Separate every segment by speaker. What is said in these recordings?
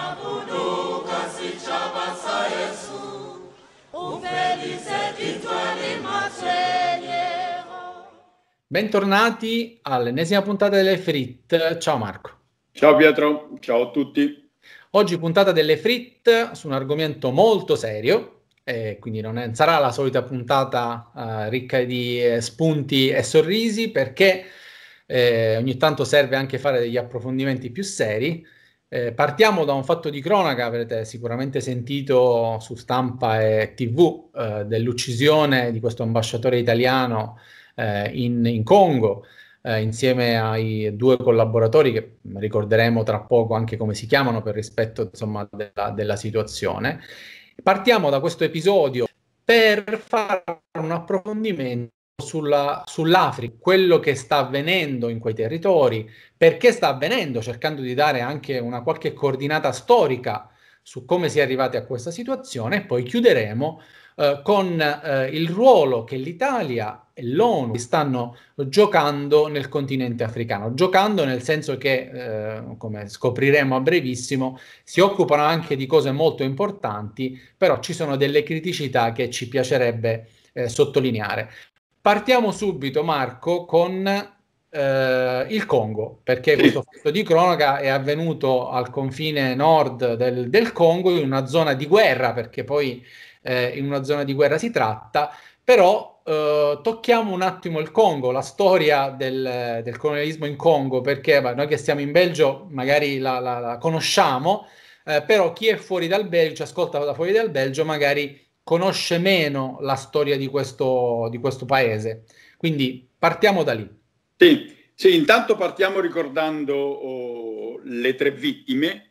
Speaker 1: Bentornati all'ennesima puntata delle Frit. Ciao Marco.
Speaker 2: Ciao Pietro, ciao a tutti.
Speaker 1: Oggi puntata delle Frit su un argomento molto serio, quindi non sarà la solita puntata ricca di spunti e sorrisi, perché ogni tanto serve anche fare degli approfondimenti più seri. Partiamo da un fatto di cronaca. Avrete sicuramente sentito su stampa e TV dell'uccisione di questo ambasciatore italiano in Congo, insieme ai due collaboratori che ricorderemo tra poco anche come si chiamano per rispetto, insomma, della situazione. Partiamo da questo episodio per fare un approfondimento sull'Africa, quello che sta avvenendo in quei territori, perché sta avvenendo, cercando di dare anche una qualche coordinata storica su come si è arrivati a questa situazione, e poi chiuderemo con il ruolo che l'Italia e l'ONU stanno giocando nel continente africano. Giocando nel senso che, come scopriremo a brevissimo, si occupano anche di cose molto importanti, però ci sono delle criticità che ci piacerebbe sottolineare. Partiamo subito, Marco, con il Congo, perché questo fatto di cronaca è avvenuto al confine nord del Congo, in una zona di guerra, perché poi in una zona di guerra si tratta, però tocchiamo un attimo il Congo, la storia del colonialismo in Congo, perché noi che stiamo in Belgio magari la conosciamo, però chi è fuori dal Belgio, ascolta da fuori dal Belgio, magari conosce meno la storia di questo paese. Quindi partiamo da lì.
Speaker 2: Sì, intanto partiamo ricordando le tre vittime,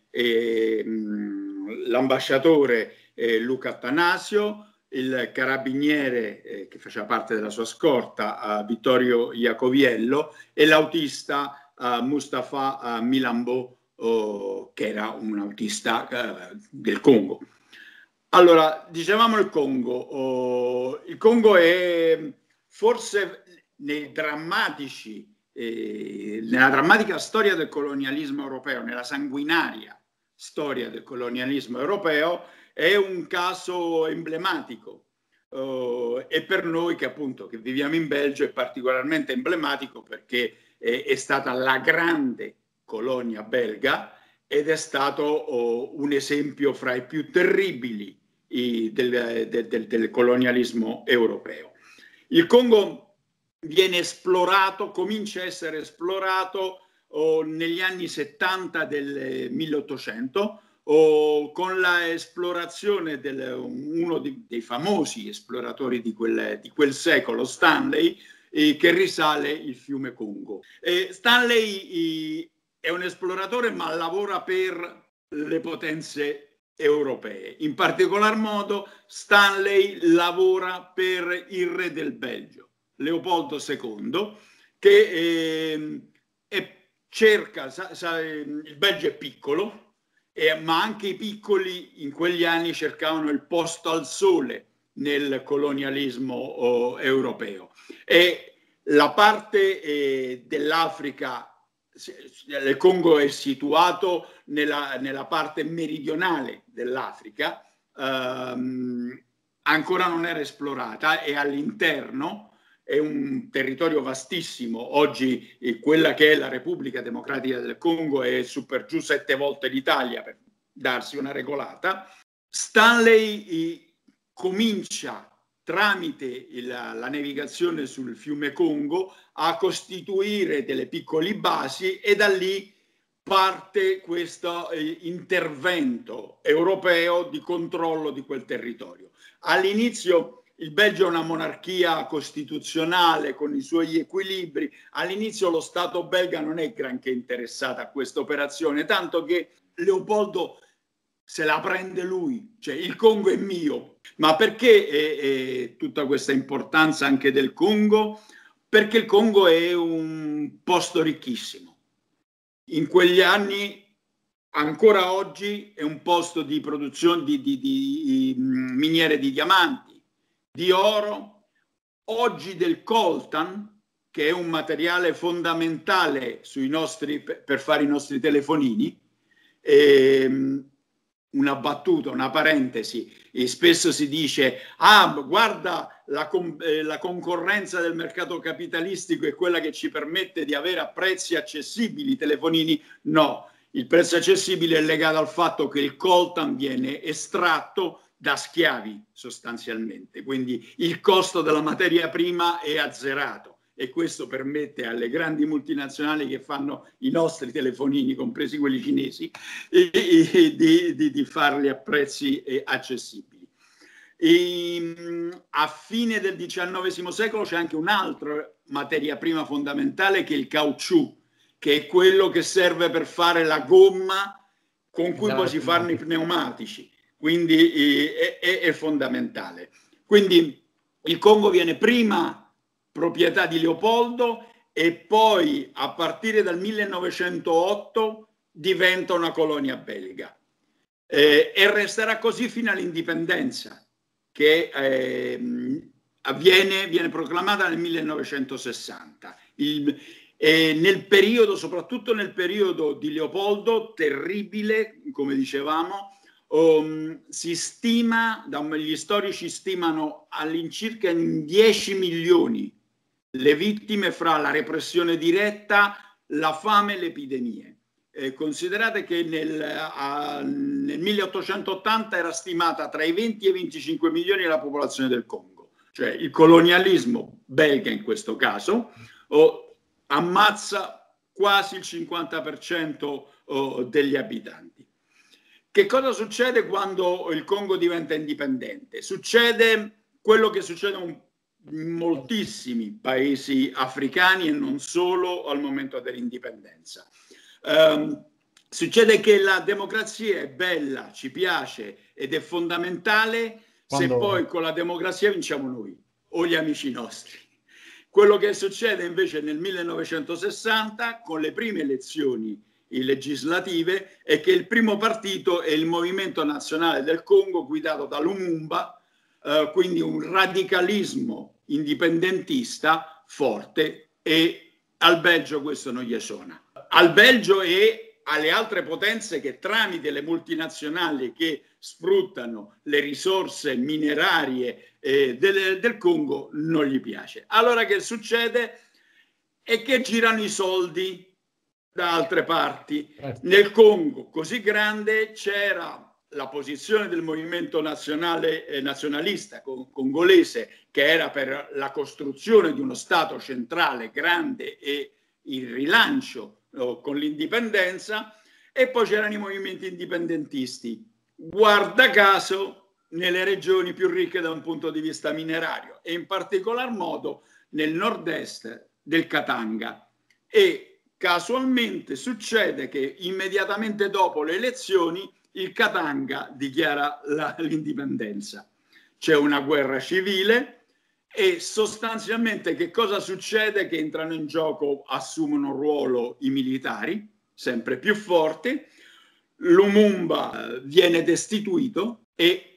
Speaker 2: l'ambasciatore Luca Attanasio, il carabiniere che faceva parte della sua scorta Vittorio Iacoviello e l'autista Mustafa Milambo, che era un autista del Congo. Allora, dicevamo il Congo. Il Congo è forse nella drammatica storia del colonialismo europeo, nella sanguinaria storia del colonialismo europeo, è un caso emblematico. E per noi che appunto che viviamo in Belgio è particolarmente emblematico perché è stata la grande colonia belga ed è stato un esempio fra i più terribili del colonialismo europeo. Il Congo viene esplorato, comincia a essere esplorato negli anni 70 del 1800 con la esplorazione di uno dei famosi esploratori di quel secolo, Stanley, che risale il fiume Congo. Stanley è un esploratore ma lavora per le potenze europee. In particolar modo Stanley lavora per il re del Belgio, Leopoldo II, che cerca, il Belgio è piccolo, ma anche i piccoli in quegli anni cercavano il posto al sole nel colonialismo europeo. E la parte dell'Africa, il Congo è situato nella parte meridionale dell'Africa, ancora non era esplorata e all'interno è un territorio vastissimo. Oggi quella che è la Repubblica Democratica del Congo è su per giù 7 volte l'Italia, per darsi una regolata. Stanley comincia tramite la navigazione sul fiume Congo a costituire delle piccole basi e da lì parte questo intervento europeo di controllo di quel territorio. All'inizio il Belgio è una monarchia costituzionale con i suoi equilibri. All'inizio lo Stato belga non è granché interessato a questa operazione, tanto che Leopoldo se la prende lui, cioè il Congo è mio. Ma perché tutta questa importanza anche del Congo? Perché il Congo è un posto ricchissimo. In quegli anni, ancora oggi, è un posto di produzione di miniere di diamanti, di oro, oggi del coltan, che è un materiale fondamentale per fare i nostri telefonini, una battuta, una parentesi, e spesso si dice: ah, guarda, la concorrenza del mercato capitalistico è quella che ci permette di avere a prezzi accessibili i telefonini. No, il prezzo accessibile è legato al fatto che il coltan viene estratto da schiavi sostanzialmente, quindi il costo della materia prima è azzerato. E questo permette alle grandi multinazionali che fanno i nostri telefonini, compresi quelli cinesi, di farli a prezzi accessibili. A fine del XIX secolo c'è anche un'altra materia prima fondamentale, che è il caucciù, che è quello che serve per fare la gomma con cui poi si fanno i pneumatici. Quindi è fondamentale. Quindi il Congo viene prima proprietà di Leopoldo e poi a partire dal 1908 diventa una colonia belga e resterà così fino all'indipendenza, che viene proclamata nel 1960. Nel periodo, soprattutto nel periodo di Leopoldo, terribile, come dicevamo, si stima, gli storici stimano all'incirca in 10 milioni le vittime fra la repressione diretta, la fame e le epidemie. Considerate che nel 1880 era stimata tra i 20 e i 25 milioni la popolazione del Congo, cioè il colonialismo belga in questo caso ammazza quasi il 50% degli abitanti. Che cosa succede quando il Congo diventa indipendente? Succede quello che succede in moltissimi paesi africani e non solo al momento dell'indipendenza. Succede che la democrazia è bella, ci piace ed è fondamentale se poi con la democrazia vinciamo noi o gli amici nostri. Quello che succede invece nel 1960 con le prime elezioni legislative è che il primo partito è il Movimento Nazionale del Congo, guidato da Lumumba, quindi un radicalismo indipendentista forte, e al Belgio questo non gli suona. Al Belgio e alle altre potenze che tramite le multinazionali che sfruttano le risorse minerarie del Congo non gli piace. Allora che succede? È che girano i soldi da altre parti. Nel Congo così grande c'era la posizione del movimento nazionalista congolese, che era per la costruzione di uno Stato centrale grande e il rilancio con l'indipendenza, e poi c'erano i movimenti indipendentisti, guarda caso nelle regioni più ricche da un punto di vista minerario, e in particolar modo nel nord-est del Katanga. E casualmente succede che immediatamente dopo le elezioni il Katanga dichiara l'indipendenza. C'è una guerra civile e sostanzialmente che cosa succede? Che entrano in gioco, assumono un ruolo i militari, sempre più forti. Lumumba viene destituito,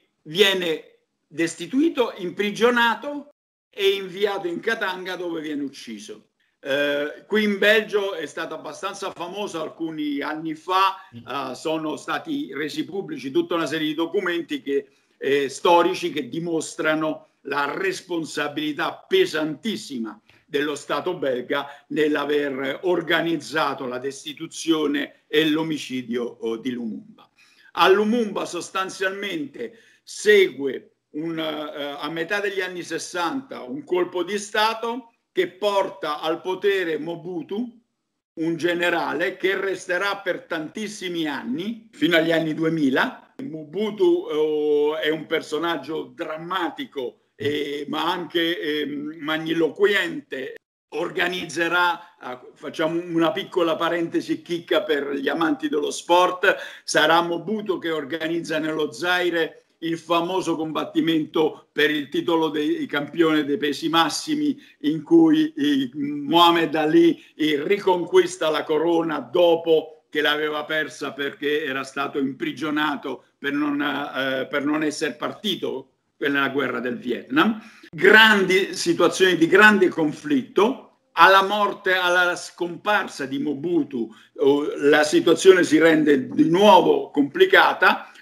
Speaker 2: imprigionato e inviato in Katanga, dove viene ucciso. Qui in Belgio è stato abbastanza famoso alcuni anni fa, sono stati resi pubblici tutta una serie di documenti storici che dimostrano la responsabilità pesantissima dello Stato belga nell'aver organizzato la destituzione e l'omicidio di Lumumba. A Lumumba sostanzialmente segue a metà degli anni 60 un colpo di Stato che porta al potere Mobutu, un generale che resterà per tantissimi anni, fino agli anni 2000. Mobutu è un personaggio drammatico, ma anche magniloquente. Organizzerà, facciamo una piccola parentesi chicca per gli amanti dello sport, sarà Mobutu che organizza nello Zaire il famoso combattimento per il titolo dei campione dei pesi massimi, in cui Muhammad Ali riconquista la corona dopo che l'aveva persa perché era stato imprigionato per non essere partito nella guerra del Vietnam. Grandi situazioni di grande conflitto. Alla scomparsa di Mobutu la situazione si rende di nuovo complicata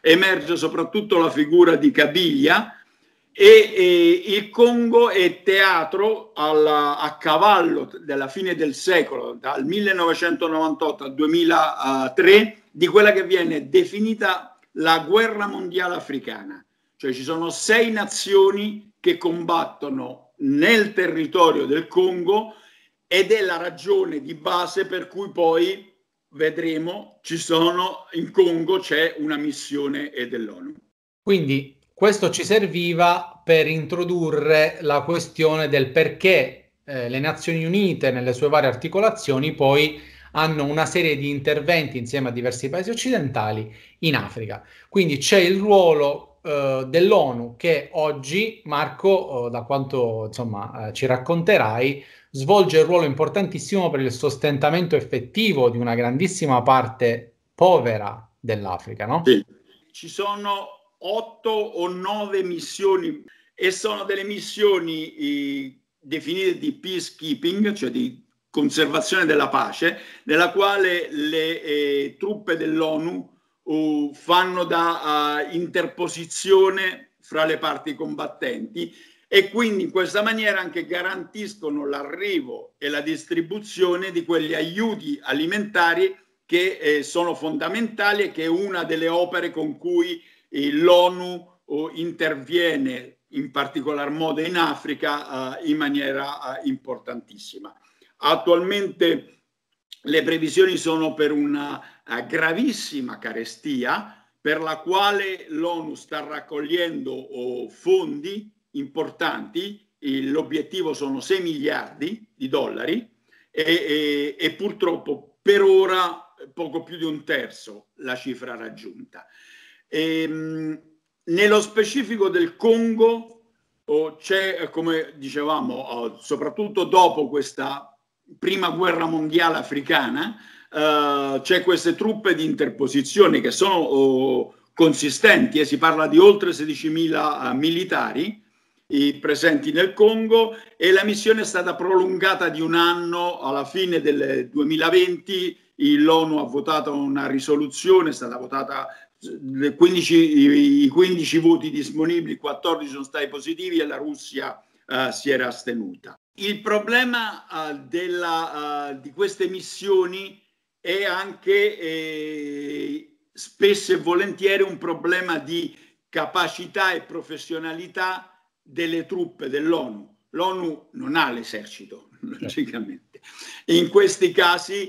Speaker 2: emerge soprattutto la figura di Kabylia, e il Congo è teatro a cavallo della fine del secolo, dal 1998 al 2003, di quella che viene definita la guerra mondiale africana. Cioè ci sono 6 nazioni che combattono nel territorio del Congo, ed è la ragione di base per cui poi vedremo in Congo c'è una missione dell'ONU.
Speaker 1: Quindi questo ci serviva per introdurre la questione del perché le Nazioni Unite nelle sue varie articolazioni poi hanno una serie di interventi insieme a diversi paesi occidentali in Africa. Quindi c'è il ruolo dell'ONU che oggi, Marco, da quanto insomma ci racconterai, svolge un ruolo importantissimo per il sostentamento effettivo di una grandissima parte povera dell'Africa, no?
Speaker 2: Sì. Ci sono 8 o 9 missioni, e sono delle missioni definite di peacekeeping, cioè di conservazione della pace, nella quale le truppe dell'ONU fanno da interposizione fra le parti combattenti, e quindi in questa maniera anche garantiscono l'arrivo e la distribuzione di quegli aiuti alimentari che sono fondamentali, e che è una delle opere con cui l'ONU interviene in particolar modo in Africa in maniera importantissima. Attualmente le previsioni sono per una gravissima carestia, per la quale l'ONU sta raccogliendo fondi importanti. L'obiettivo sono 6 miliardi di dollari e purtroppo per ora poco più di un terzo la cifra raggiunta. Nello specifico del Congo c'è, come dicevamo, soprattutto dopo questa prima guerra mondiale africana, c'è queste truppe di interposizione che sono consistenti, e si parla di oltre 16.000 militari presenti nel Congo, e la missione è stata prolungata di un anno. Alla fine del 2020 l'ONU ha votato una risoluzione, è stata votata i 15 voti disponibili, 14 sono stati positivi e la Russia si era astenuta. Il problema di queste missioni è anche spesso e volentieri un problema di capacità e professionalità delle truppe dell'ONU. L'ONU non ha l'esercito, logicamente. In questi casi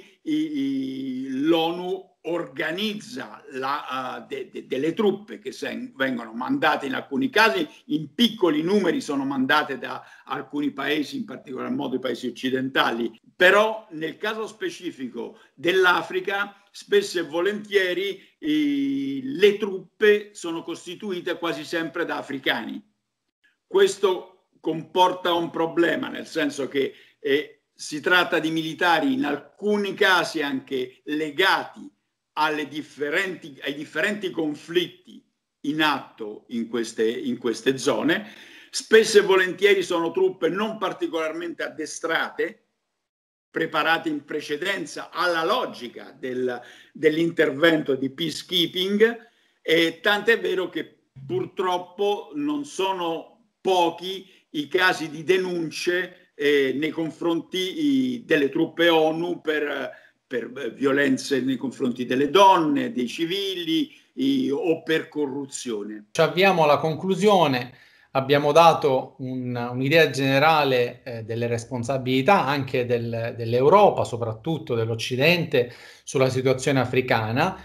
Speaker 2: l'ONU organizza delle truppe che vengono mandate, in alcuni casi in piccoli numeri sono mandate da alcuni paesi, in particolar modo i paesi occidentali, però nel caso specifico dell'Africa spesso e volentieri le truppe sono costituite quasi sempre da africani. Questo comporta un problema, nel senso che si tratta di militari in alcuni casi anche legati ai differenti conflitti in atto in queste zone. Spesso e volentieri sono truppe non particolarmente addestrate, preparate in precedenza alla logica dell'intervento di peacekeeping, e tant'è vero che purtroppo non sono pochi i casi di denunce nei confronti delle truppe ONU per violenze nei confronti delle donne, dei civili o per corruzione.
Speaker 1: Ci avviamo alla conclusione. Abbiamo dato un'idea generale delle responsabilità anche dell'Europa, soprattutto dell'Occidente, sulla situazione africana,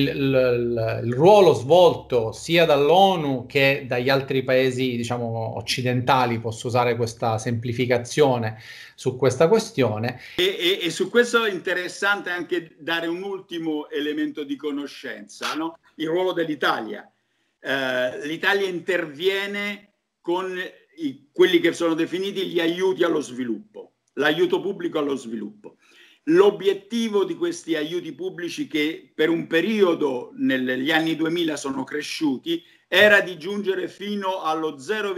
Speaker 1: il ruolo svolto sia dall'ONU che dagli altri paesi, diciamo, occidentali, posso usare questa semplificazione su questa questione.
Speaker 2: E su questo è interessante anche dare un ultimo elemento di conoscenza, no? Il ruolo dell'Italia. L'Italia interviene con quelli che sono definiti gli aiuti allo sviluppo, l'aiuto pubblico allo sviluppo. L'obiettivo di questi aiuti pubblici, che per un periodo negli anni 2000 sono cresciuti, era di giungere fino allo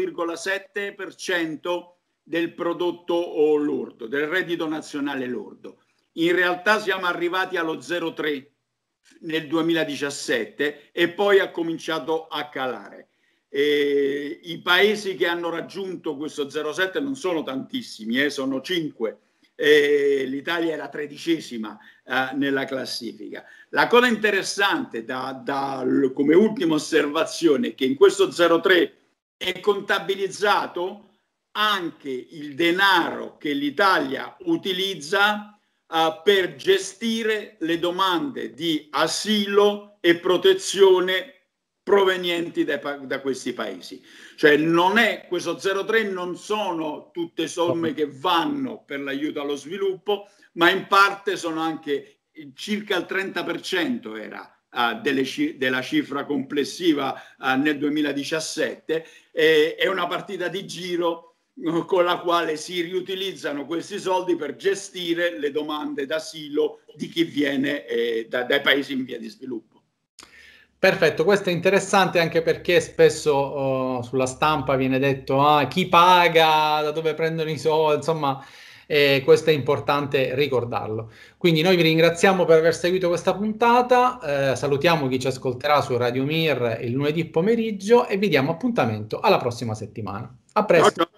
Speaker 2: 0,7% del prodotto lordo, del reddito nazionale lordo. In realtà siamo arrivati allo 0,3% nel 2017 e poi ha cominciato a calare. I paesi che hanno raggiunto questo 0,7 non sono tantissimi, sono 5. L'Italia è la 13ª nella classifica. La cosa interessante come ultima osservazione è che in questo 0,3 è contabilizzato anche il denaro che l'Italia utilizza per gestire le domande di asilo e protezione provenienti da questi paesi. Cioè questo 0,3 non sono tutte somme che vanno per l'aiuto allo sviluppo, ma in parte sono anche circa il 30% era della cifra complessiva nel 2017. È una partita di giro con la quale si riutilizzano questi soldi per gestire le domande d'asilo di chi viene dai paesi in via di sviluppo.
Speaker 1: Perfetto, questo è interessante anche perché spesso sulla stampa viene detto chi paga, da dove prendono i soldi, insomma questo è importante ricordarlo. Quindi noi vi ringraziamo per aver seguito questa puntata, salutiamo chi ci ascolterà su Radio Mir il lunedì pomeriggio e vi diamo appuntamento alla prossima settimana. A presto! Ciao, ciao.